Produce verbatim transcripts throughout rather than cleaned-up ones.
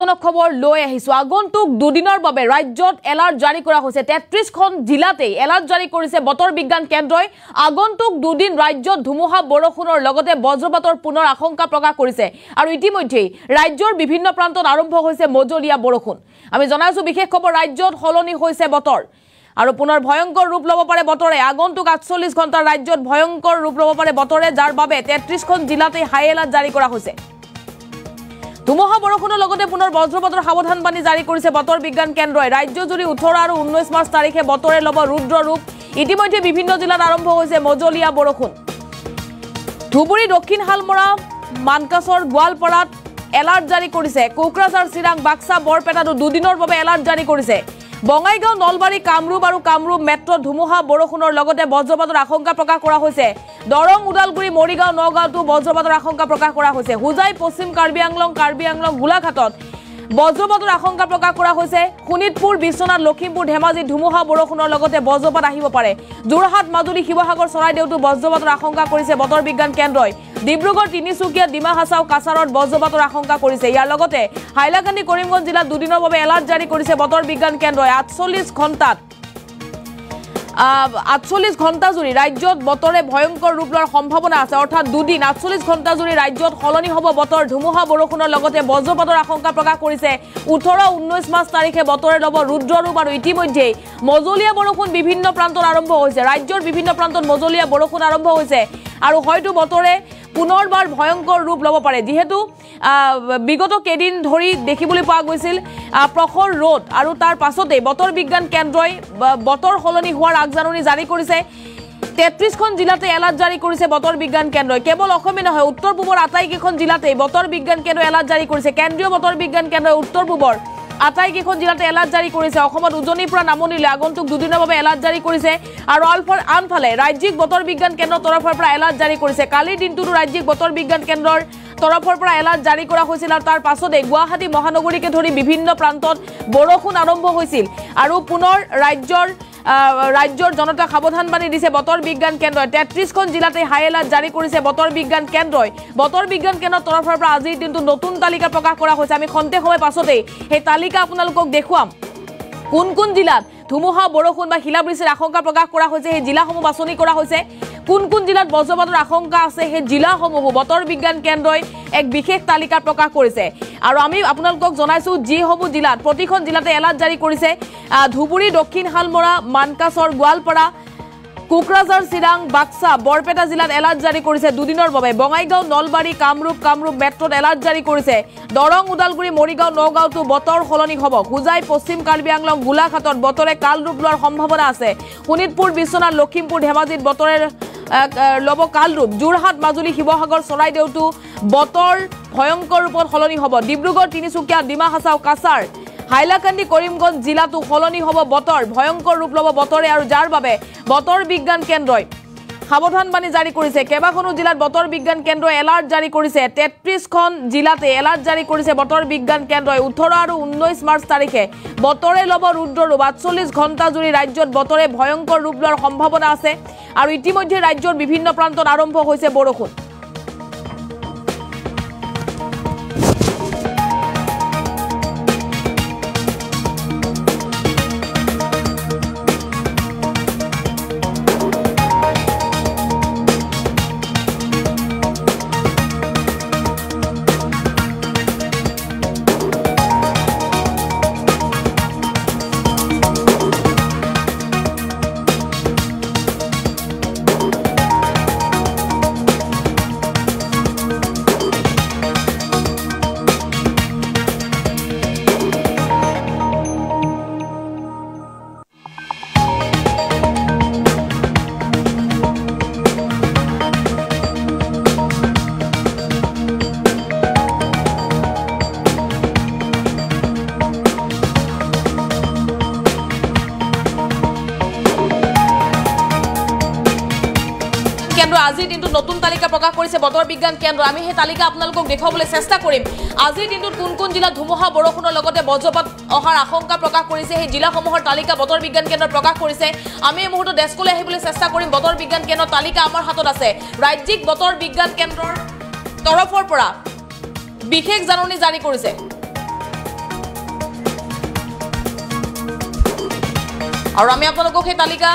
খবৰ লৈ আহিছো আগন্তুক দুদিনৰ বাবে ৰাজ্যত এলাৰ্ট জাৰি কৰা হৈছে তেত্ৰিশ খন জিলাতে এলাৰ্ট জাৰি কৰিছে বতৰ বিজ্ঞান কেন্দ্ৰই আগন্তুক দুদিন ৰাজ্যত ধুমুহা বৰষুণৰ লগতে বজ্ৰপাতৰ পুনৰ আশংকা প্ৰকাশ কৰিছে আৰু ইতিমধ্যে ৰাজ্যৰ বিভিন্ন প্ৰান্তত আৰম্ভ হৈছে মজলীয়া বৰষুণ আমি জনাইছো বিশেষ খবৰ ৰাজ্যত হলনি হৈছে বতৰ আৰু পুনৰ ভয়ংকৰ ৰূপ ল'ব পাৰে বতৰে আগন্তুক আঠচল্লিশ ঘণ্টা ৰাজ্যত ভয়ংকৰ ৰূপ ল'ব পাৰে বতৰে যাৰ বাবে তেত্ৰিশ খন জিলাতে হাই এলাৰ্ট জাৰি কৰা হৈছে ধুমুহা বৰষুণৰ লগতে পুনৰ বজ্ৰপাতৰ সাৱধানবাণী জাৰি কৰিছে বতৰ বিজ্ঞান কেন্দ্ৰই ৰাজ্যজুৰি ওঠৰ আৰু ঊনৈশ মাৰ্চ তাৰিখে বতৰে ল'ব ৰুদ্ৰ ৰূপ ইতিমধ্যে বিভিন্ন জিলাত আৰম্ভ হৈছে মজলীয়া বৰষুণ ধুবুৰী দক্ষিণ হালমৰা মানকাছৰ গোৱালপাৰাত এলাৰ্ট জাৰি কৰিছে কোকৰাঝাৰ চিৰাং বাক্সা বৰপেটাতো দুদিনৰ বাবে এলাৰ্ট জাৰি কৰিছে বঙাইগাঁও নলবাৰী কামৰূপ আৰু কামৰূপ মেট্ৰ ধুমুহা বৰষুণৰ লগতে বজ্ৰপাতৰ আশংকা প্ৰকাশ কৰা হৈছে দৰং উদালগুৰি মৰিগাঁও নগাঁওতো বজ্ৰপাতৰ আশংকা প্ৰকাশ কৰা হৈছে হুজাই পশ্চিম কাৰ্বি আংলং কাৰ্বি আংলং গোলাঘাটত বজ্ৰপাতৰ আশংকা প্ৰকাশ কৰা হৈছে শোণিতপুৰ বিশ্বনাথ লখিমপুৰ ধেমাজি ধুমুহা বৰষুণৰ লগতে বজ্ৰপাত আহিব পাৰে যোৰহাট মাজুলী শিৱসাগৰ চৰাইদেউতো বজ্ৰপাতৰ আশংকা কৰিছে বতৰ বিজ্ঞান কেন্দ্ৰই ডিব্ৰুগড় তিনিচুকীয়া ডিমা হাছাও কাছাৰত বজ্ৰপাতৰ আশংকা কৰিছে ইয়াৰ লগতে হাইলাকান্দি কৰিমগঞ্জ জিলাত দুদিনৰ বাবে এলাৰ্ট জাৰি কৰিছে বতৰ বিজ্ঞান কেন্দ্ৰই আঠচল্লিশ ঘণ্টাত আঠচল্লিশ ঘণ্টা জুৰি ৰাজ্যত বতৰে ভয়ংকৰ ৰূপ লোৱাৰ সম্ভাৱনা আছে অৰ্থাৎ দুদিন আঠচল্লিশ ঘণ্টা জুৰি ৰাজ্যত সলনি হ'ব বতৰ ধুমুহা বৰষুণৰ লগতে বজ্ৰপাতৰ আশংকা প্ৰকাশ কৰিছে ওঠৰ ঊনৈশ মাৰ্চ তাৰিখে বতৰে ল'ব ৰুদ্ৰ ৰূপ আৰু ইতিমধ্যে মজলীয়া বৰষুণ বিভিন্ন প্ৰান্তত আৰম্ভ হৈছে ৰাজ্যৰ বিভিন্ন প্ৰান্তত মজলীয়া বৰষুণ আৰম্ভ হৈছে আৰু হয়তো বতৰে পুনৰবাৰ ভয়ংকৰ ৰূপ ল'ব পাৰে যিহেতু বিগত কেইদিন ধৰি দেখিবলৈ পোৱা গৈছিল প্ৰখৰ ৰ'দ আৰু তাৰ পাছতে বতৰ বিজ্ঞান কেন্দ্ৰই বতৰ সলনি হোৱাৰ আগজাননী জাৰি কৰিছে তেত্ৰিশ খন জিলাতে এলাৰ্ট জাৰি কৰিছে বতৰ বিজ্ঞান কেন্দ্ৰই কেৱল অসমে নহয় উত্তৰ পূবৰ আটাইকেইখন জিলাতে বতৰ বিজ্ঞান কেন্দ্ৰই এলাৰ্ট জাৰি কৰিছে কেন্দ্ৰীয় বতৰ বিজ্ঞান কেন্দ্ৰই উত্তৰ পূবৰ আটাইকেইখন জিলাতে এলাৰ্ট জাৰি কৰিছে অসমত উজনিৰ পৰা নামনিলৈ আগন্তুক দুদিনৰ বাবে এলাৰ্ট জাৰি কৰিছে আৰু আনফালে ৰাজ্যিক বতৰ বিজ্ঞান কেন্দ্ৰৰ তৰফৰ পৰা এলাৰ্ট জাৰি কৰিছে কালিৰ দিনটোতো ৰাজ্যিক বতৰ বিজ্ঞান কেন্দ্ৰৰ তৰফৰ পৰা এলাৰ্ট জাৰি কৰা হৈছিল আৰু তাৰ পাছতে গুৱাহাটী মহানগৰীকে ধৰি বিভিন্ন প্ৰান্তত বৰষুণ আৰম্ভ হৈছিল আৰু পুনৰ ৰাজ্যৰ ৰাজ্যৰ জনতাক সাৱধানবাণী দিছে বতৰ বিজ্ঞান কেন্দ্ৰই তেত্ৰিশ খন জিলাতে হাই এলাৰ্ট জাৰি কৰিছে বতৰ বিজ্ঞান কেন্দ্ৰই বতৰ বিজ্ঞান কেন্দ্ৰৰ তৰফৰ পৰা আজিৰ দিনটো নতুন তালিকা প্ৰকাশ কৰা হৈছে আমি খন্তে সময় পাছতেই সেই তালিকা আপোনালোকক দেখুৱাম কোন কোন জিলাত ধুমুহা বৰষুণ বা শিলাবৃষ্টিৰ আশংকা প্ৰকাশ কৰা হৈছে সেই জিলাসমূহ বাছনি কৰা হৈছে কোন কোন জিলাত বজ্ৰপাতৰ আশংকা আছে সেই জিলাসমূহ বতৰ বিজ্ঞান কেন্দ্ৰই এক বিশেষ তালিকা প্ৰকাশ কৰিছে আৰু আমি আপোনালোকক জনাইছো যিসমূহ জিলাত প্ৰতিখন জিলাতে এলাৰ্ট জাৰি কৰিছে ধুবুৰী দক্ষিণ হালমৰা মানকাছৰ গোৱালপাৰা কোকৰাঝাৰ চিৰাং বাক্সা বৰপেটা জিলাত এলাৰ্ট জাৰি কৰিছে দুদিনৰ বাবে বঙাইগাঁও নলবাৰী কামৰূপ কামৰূপ মেট্ৰত এলাৰ্ট জাৰি কৰিছে দৰং উদালগুৰি মৰিগাঁও নগাঁওতো বতৰ সলনি হ'ব হুজাই পশ্চিম কাৰ্বি আংলং গোলাঘাটত বতৰে কাল ৰূপ লোৱাৰ সম্ভাৱনা আছে শোণিতপুৰ বিশ্বনাথ লখিমপুৰ ধেমাজিত বতৰে ল'ব কাল ৰূপ যোৰহাট মাজুলী শিৱসাগৰ চৰাইদেউতো বতৰ ভয়ংকৰ ৰূপত সলনি হ'ব ডিব্ৰুগড় তিনিচুকীয়া ডিমা হাছাও কাছাৰ হাইলাকান্দি কৰিমগঞ্জ জিলাতো সলনি হ'ব বতৰ ভয়ংকৰ ৰূপ ল'ব বতৰে আৰু যাৰ বাবে বতৰ বিজ্ঞান কেন্দ্ৰই সাৱধানবাণী জাৰি কৰিছে কেইবাখনো জিলাত বতৰ বিজ্ঞান কেন্দ্ৰই এলাৰ্ট জাৰি কৰিছে তেত্ৰিশ খন জিলাতে এলাৰ্ট জাৰি কৰিছে বতৰ বিজ্ঞান কেন্দ্ৰই ওঠৰ আৰু ঊনৈশ মাৰ্চ তাৰিখে বতৰে ল'ব ৰুদ্ৰ ৰূপ আঠচল্লিশ ঘণ্টা জুৰি ৰাজ্যত বতৰে ভয়ংকৰ ৰূপ লোৱাৰ সম্ভাৱনা আছে আৰু ইতিমধ্যে ৰাজ্যৰ বিভিন্ন প্ৰান্তত আৰম্ভ হৈছে বৰষুণ আজিৰ দিনটো নতুন তালিকা প্ৰকাশ কৰিছে বতৰ বিজ্ঞান কেন্দ্ৰ আমি সেই তালিকা আপোনালোকক দেখুৱাবলৈ চেষ্টা কৰিম আজিৰ দিনটোত কোন কোন জিলাত ধুমুহা বৰষুণৰ লগতে বজ্ৰপাত অহাৰ আশংকা প্ৰকাশ কৰিছে সেই জিলাসমূহৰ তালিকা বতৰ বিজ্ঞান কেন্দ্ৰ প্ৰকাশ কৰিছে আমি এই মুহূৰ্তত ডেস্কলৈ আহিবলৈ চেষ্টা কৰিম বতৰ বিজ্ঞান কেন্দ্ৰৰ তালিকা আমাৰ হাতত আছে ৰাজ্যিক বতৰ বিজ্ঞান কেন্দ্ৰৰ তৰফৰ পৰা বিশেষ জাননী জাৰি কৰিছে আৰু আমি আপোনালোকক সেই তালিকা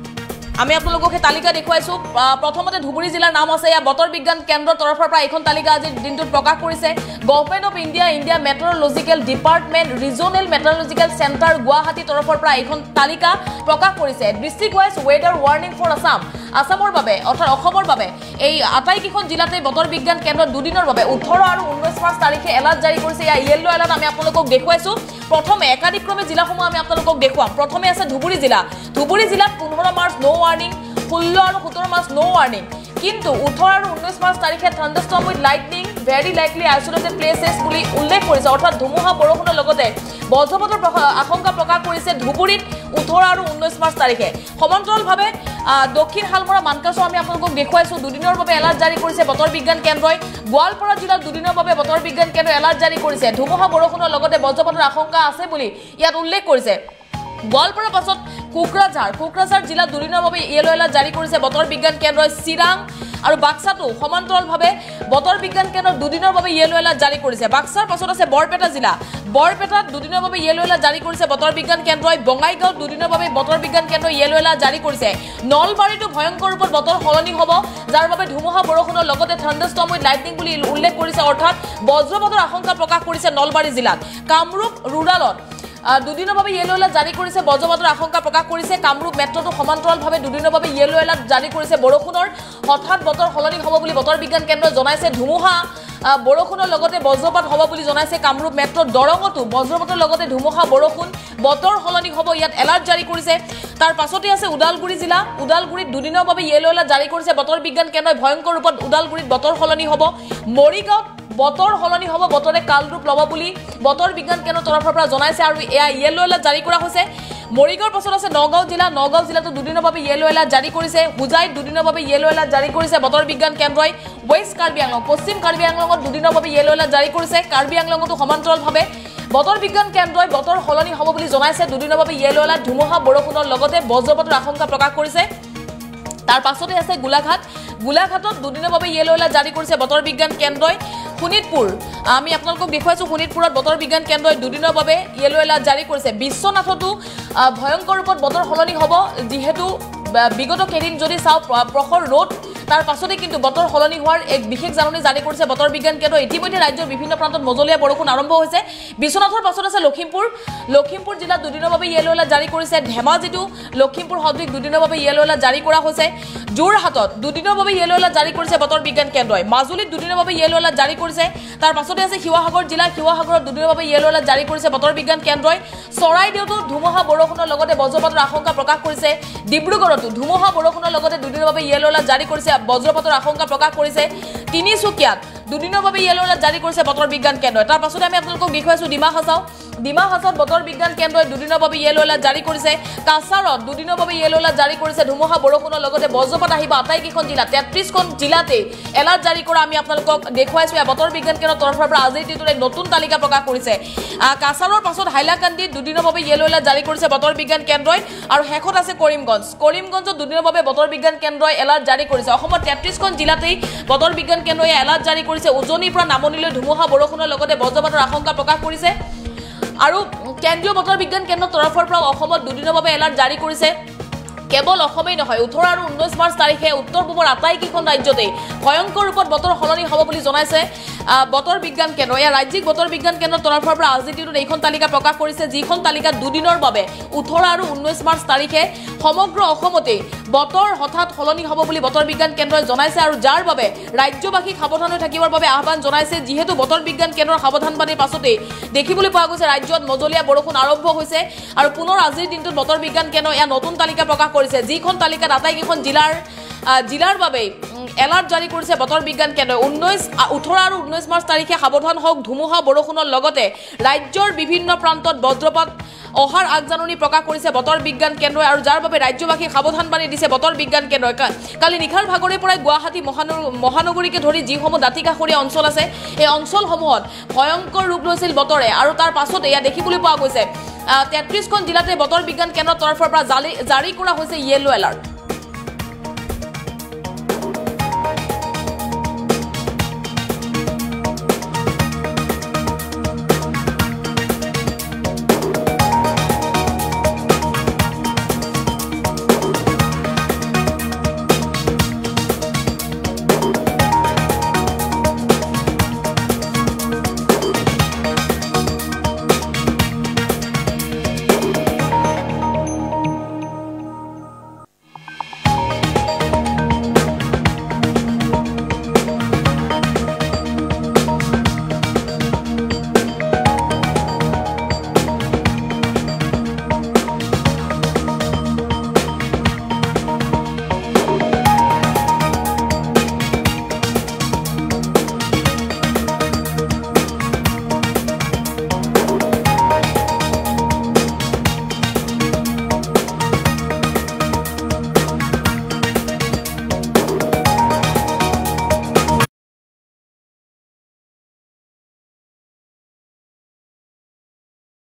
আমি আপোনালোকক সেই তালিকা দেখুৱাইছো প্ৰথমতে ধুবুৰী জিলাৰ নাম আছে ইয়া বতৰ বিজ্ঞান কেন্দ্ৰৰ তৰফৰ পৰা এখন তালিকা আজি দিনটোত প্ৰকাশ কৰিছে government of India India meteorological department regional meteorological centre Guwahati তৰফৰ পৰা এখন তালিকা প্ৰকাশ কৰিছে district wise weather warning for Assam আসামৰ বাবে অৰ্থাৎ অসমৰ বাবে এই আটাইকেইখন জিলাতে বতৰ বিজ্ঞান কেন্দ্ৰ দুদিনৰ বাবে ওঠৰ আৰু ঊনৈশ মাৰ্চ তাৰিখে এলাৰ্ট জাৰি কৰিছে ইয়া ইয়েলো এলাৰ্ট আমি আপোনালোকক দেখুৱাইছো প্ৰথমে একাধিক্ৰমে জিলাসমূহ আমি আপোনালোকক দেখুৱাম প্ৰথমে আছে ধুবুৰী জিলা ধুবুৰী জিলাত পোন্ধৰ মাৰ্চ নো ৱাৰ্নিং ষোল্ল আৰু সোতৰ মাৰ্চ নো ৱাৰ্নিং কিন্তু ওঠৰ আৰু ঊনৈশ মাৰ্চ তাৰিখে thunderstorm with lightning very likely isolated places বুলি উল্লেখ কৰিছে অৰ্থাৎ ধুমুহা বৰষুণৰ লগতে বজ্ৰপাতৰ আশংকা প্ৰকাশ কৰিছে ধুবুৰীত ওঠৰ আৰু ঊনৈশ মাৰ্চ তাৰিখে সমান্তৰালভাৱে দক্ষিণ হালমৰা মানকাছৰ আমি আপোনালোকক দেখুৱাইছো দুদিনৰ বাবে এলাৰ্ট জাৰি কৰিছে বতৰ বিজ্ঞান কেন্দ্ৰই গোৱালপাৰা জিলাত দুদিনৰ বাবে বতৰ বিজ্ঞান কেন্দ্ৰই এলাৰ্ট জাৰি কৰিছে ধুমুহা বৰষুণৰ লগতে বজ্ৰপাতৰ আশংকা আছে বুলি ইয়াত উল্লেখ কৰিছে গোৱালপাৰাৰ পাছত কোকৰাঝাৰ কোকৰাঝাৰ জিলাত দুদিনৰ বাবে ইয়েলো এলাৰ্ট জাৰি কৰিছে বতৰ বিজ্ঞান কেন্দ্ৰই চিৰাং আৰু বাক্সাটো সমান্তৰালভাৱে বতৰ বিজ্ঞান কেন্দ্ৰৰ দুদিনৰ বাবে ইয়েলো এলাৰ্ট জাৰি কৰিছে বাক্সাৰ পাছত আছে বৰপেটা জিলা বৰপেটাত দুদিনৰ বাবে ইয়েলো এলাৰ্ট জাৰি কৰিছে বতৰ বিজ্ঞান কেন্দ্ৰই বঙাইগাঁৱত দুদিনৰ বাবে বতৰ বিজ্ঞান কেন্দ্ৰই ইয়েলো এলাৰ্ট জাৰি কৰিছে নলবাৰীতো ভয়ংকৰ ৰূপত বতৰ সলনি হ'ব যাৰ বাবে ধুমুহা বৰষুণৰ লগতে থান্ডাৰষ্টৰ্ম উইথ লাইটনিং বুলি উল্লেখ কৰিছে অৰ্থাৎ বজ্ৰপাতৰ আশংকা প্ৰকাশ কৰিছে নলবাৰী জিলাত কামৰূপ ৰুৰালত দুদিনৰ বাবে ইয়েলো এলাৰ্ট জাৰি কৰিছে বজ্ৰপাতৰ আশংকা প্ৰকাশ কৰিছে কামৰূপ মেট্ৰটো সমান্তৰালভাৱে দুদিনৰ বাবে ইয়েলো এলাৰ্ট জাৰি কৰিছে বৰষুণৰ হঠাৎ বতৰ সলনি হ'ব বুলি বতৰ বিজ্ঞান কেন্দ্ৰই জনাইছে ধুমুহা বৰষুণৰ লগতে বজ্ৰপাত হ'ব বুলি জনাইছে কামৰূপ মেট্ৰ দৰঙতো বজ্ৰপাতৰ লগতে ধুমুহা বৰষুণ বতৰ সলনি হ'ব ইয়াত এলাৰ্ট জাৰি কৰিছে তাৰ পাছতে আছে ওদালগুৰি জিলা ওদালগুৰিত দুদিনৰ বাবে ইয়েলো এলাৰ্ট জাৰি কৰিছে বতৰ বিজ্ঞান কেন্দ্ৰই ভয়ংকৰ ৰূপত ওদালগুৰিত বতৰ সলনি হ'ব মৰিগাঁৱত বতৰ সলনি হ'ব বতৰে কাল ৰূপ ল'ব বুলি বতৰ বিজ্ঞান কেন্দ্ৰৰ তৰফৰ পৰা জনাইছে আৰু এয়া ইয়েলো এলাৰ্ট জাৰি কৰা হৈছে মৰিগাঁৱৰ পাছত আছে নগাঁও জিলা নগাঁও জিলাতো দুদিনৰ বাবে ইয়েলো এলাৰ্ট জাৰি কৰিছে হুজাইত দুদিনৰ বাবে ইয়েলো এলাৰ্ট জাৰি কৰিছে বতৰ বিজ্ঞান কেন্দ্ৰই ৱেষ্ট কাৰ্বি আংলং পশ্চিম কাৰ্বি আংলঙত দুদিনৰ বাবে ইয়েলো এলাৰ্ট জাৰি কৰিছে কাৰ্বি আংলঙতো সমান্তৰালভাৱে বতৰ বিজ্ঞান কেন্দ্ৰই বতৰ সলনি হ'ব বুলি জনাইছে দুদিনৰ বাবে ইয়েলো এলাৰ্ট ধুমুহা বৰষুণৰ লগতে বজ্ৰপাতৰ আশংকা প্ৰকাশ কৰিছে তাৰ পাছতে আছে গোলাঘাট গোলাঘাটত দুদিনৰ বাবে ইয়েলো এলাৰ্ট জাৰি কৰিছে বতৰ বিজ্ঞান কেন্দ্ৰই শোণিতপুৰ আমি আপোনালোকক দেখুৱাইছো শোণিতপুৰত বতৰ বিজ্ঞান কেন্দ্ৰই দুদিনৰ বাবে ইয়েলো এলাৰ্ট জাৰি কৰিছে বিশ্বনাথতো ভয়ংকৰ ৰূপত বতৰ সলনি হ'ব যিহেতু বিগত কেইদিন যদি চাওঁ প্ৰখৰ ৰ'দ তাৰ পাছতে কিন্তু বতৰ সলনি হোৱাৰ এক বিশেষ জাননী জাৰি কৰিছে বতৰ বিজ্ঞান কেন্দ্ৰ ইতিমধ্যে ৰাজ্যৰ বিভিন্ন প্ৰান্তত মজলীয়া বৰষুণ আৰম্ভ হৈছে বিশ্বনাথৰ পাছত আছে লখিমপুৰ লখিমপুৰ জিলাত দুদিনৰ বাবে ইয়েলো এলাৰ্ট জাৰি কৰিছে ধেমাজিতো লখিমপুৰ সদৃশ দুদিনৰ বাবে ইয়েলো এলাৰ্ট জাৰি কৰা হৈছে যোৰহাটত দুদিনৰ বাবে ইয়েলো এলাৰ্ট জাৰি কৰিছে বতৰ বিজ্ঞান কেন্দ্ৰই মাজুলীত দুদিনৰ বাবে ইয়েলো এলাৰ্ট জাৰি কৰিছে তাৰ পাছতে আছে শিৱসাগৰ জিলা শিৱসাগৰত দুদিনৰ বাবে ইয়েলো এলাৰ্ট জাৰি কৰিছে বতৰ বিজ্ঞান কেন্দ্ৰই চৰাইদেউতো ধুমুহা বৰষুণৰ লগতে বজ্ৰপাতৰ আশংকা প্ৰকাশ কৰিছে ডিব্ৰুগড়তো ধুমুহা বৰষুণৰ লগতে দুদিনৰ বাবে ইয়েলো এলাৰ্ট জাৰি কৰিছে বজ্ৰপাতৰ আশংকা প্ৰকাশ কৰিছে তিনিচুকীয়াত দুদিনৰ বাবে ইয়েলো এলাৰ্ট জাৰি কৰিছে বতৰ বিজ্ঞান কেন্দ্ৰই তাৰ পাছতে আমি আপোনালোকক দেখুৱাইছো ডিমা হাছাও ডিমা হাছাওত বতৰ বিজ্ঞান কেন্দ্ৰই দুদিনৰ বাবে ইয়েলো এলাৰ্ট জাৰি কৰিছে কাছাৰত দুদিনৰ বাবে ইয়েলো এলাৰ্ট জাৰি কৰিছে ধুমুহা বৰষুণৰ লগতে বজ্ৰপাত আহিব আটাইকেইখন জিলা তেত্ৰিশখন জিলাতে এলাৰ্ট জাৰি কৰা আমি আপোনালোকক দেখুৱাইছো বতৰ বিজ্ঞান কেন্দ্ৰৰ তৰফৰ পৰা আজিৰ দিনটোত নতুন তালিকা প্ৰকাশ কৰিছে কাছাৰৰ পাছত হাইলাকান্দিত দুদিনৰ বাবে ইয়েলো এলাৰ্ট জাৰি কৰিছে বতৰ বিজ্ঞান কেন্দ্ৰই আৰু শেষত আছে কৰিমগঞ্জ কৰিমগঞ্জত দুদিনৰ বাবে বতৰ বিজ্ঞান কেন্দ্ৰই এলাৰ্ট জাৰি কৰিছে অসমৰ তেত্ৰিশখন জিলাতেই বতৰ বিজ্ঞান কেন্দ্ৰই এলাৰ্ট জাৰি কৰিছে উজনিৰ পৰা নামনিলৈ ধুমুহা বৰষুণৰ লগতে বজ্ৰপাতৰ আশংকা প্ৰকাশ কৰিছে আৰু কেন্দ্ৰীয় বতৰ বিজ্ঞান কেন্দ্ৰৰ তৰফৰ পৰা অসমত দুদিনৰ বাবে এলাৰ্ট জাৰি কৰিছে কেৱল অসমেই নহয় ওঠৰ আৰু ঊনৈশ মাৰ্চ তাৰিখে উত্তৰ পূবৰ আটাইকেইখন ৰাজ্যতে ভয়ংকৰ ৰূপত বতৰ সলনি হ'ব বুলি জনাইছে বতৰ বিজ্ঞান কেন্দ্ৰ এয়া ৰাজ্যিক বতৰ বিজ্ঞান কেন্দ্ৰৰ তৰফৰ পৰা আজিৰ দিনটোত এইখন তালিকা প্ৰকাশ কৰিছে যিখন তালিকাত দুদিনৰ বাবে ওঠৰ আৰু ঊনৈশ মাৰ্চ তাৰিখে সমগ্ৰ অসমতে বতৰ হঠাৎ সলনি হ'ব বুলি বতৰ বিজ্ঞান কেন্দ্ৰই জনাইছে আৰু যাৰ বাবে ৰাজ্যবাসীক সাৱধান হৈ থাকিবৰ বাবে আহ্বান জনাইছে যিহেতু বতৰ বিজ্ঞান কেন্দ্ৰৰ সাৱধানবাণীৰ পাছতে দেখিবলৈ পোৱা গৈছে ৰাজ্যত মজলীয়া বৰষুণ আৰম্ভ হৈছে আৰু পুনৰ আজিৰ দিনটোত বতৰ বিজ্ঞান কেন্দ্ৰই এয়া নতুন তালিকা প্ৰকাশ কৰিছে যিখন তালিকাত আটাইকেইখন জিলাৰ জিলাৰ বাবে এলাৰ্ট জাৰি কৰিছে বতৰ বিজ্ঞান কেন্দ্ৰই ঊনৈশ ওঠৰ আৰু ঊনৈশ মাৰ্চ তাৰিখে সাৱধান হওক ধুমুহা বৰষুণৰ লগতে ৰাজ্যৰ বিভিন্ন প্ৰান্তত বজ্ৰপাত অহাৰ আগজাননী প্ৰকাশ কৰিছে বতৰ বিজ্ঞান কেন্দ্ৰই আৰু যাৰ বাবে ৰাজ্যবাসীক সাৱধানবাণী দিছে বতৰ বিজ্ঞান কেন্দ্ৰই কালি নিশাৰ ভাগৰে পৰাই গুৱাহাটী মহানগৰীকে ধৰি যিসমূহ দাঁতিকাষৰীয়া অঞ্চল আছে এই অঞ্চলসমূহত ভয়ংকৰ ৰূপ লৈছিল বতৰে আৰু তাৰ পাছতে এয়া দেখিবলৈ পোৱা গৈছে তেত্ৰিশখন জিলাতে বতৰ বিজ্ঞান কেন্দ্ৰৰ তৰফৰ পৰা জাৰি কৰা হৈছে ইয়েলো এলাৰ্ট।